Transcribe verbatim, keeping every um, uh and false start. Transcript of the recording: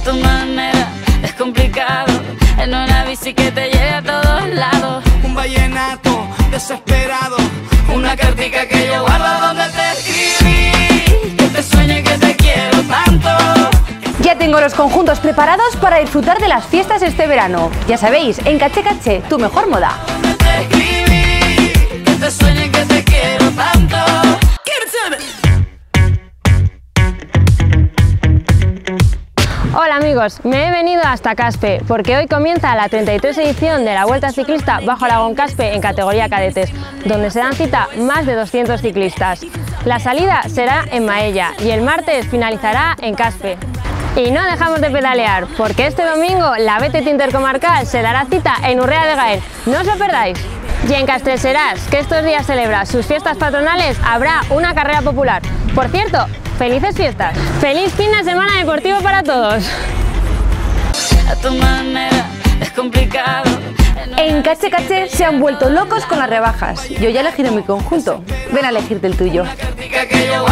tu manera es complicado, en una bici que te lleve a todos lados. Un vallenato desesperado, Una cartica que yo guardo donde te escribí, que te sueñe que te quiero tanto. Ya tengo los conjuntos preparados para disfrutar de las fiestas este verano. Ya sabéis, en Caché Caché, tu mejor moda. Donde te escribí, que te sueñe que te quiero tanto. Hola amigos, me he venido hasta Caspe porque hoy comienza la treinta y tres edición de la Vuelta Ciclista Bajo Aragón Caspe en categoría cadetes, donde se dan cita más de doscientos ciclistas. La salida será en Maella y el martes finalizará en Caspe. Y no dejamos de pedalear, porque este domingo la B T T Intercomarcal se dará cita en Urrea de Gael. No os lo perdáis. Y en Castellserás, que estos días celebra sus fiestas patronales, habrá una carrera popular. Por cierto, ¡felices fiestas! ¡Feliz fin de semana deportivo para todos! A tu manera es complicado. En Caché Caché se han vuelto locos con las rebajas. Yo ya elegiré mi conjunto. Ven a elegirte el tuyo. Una cartica que yo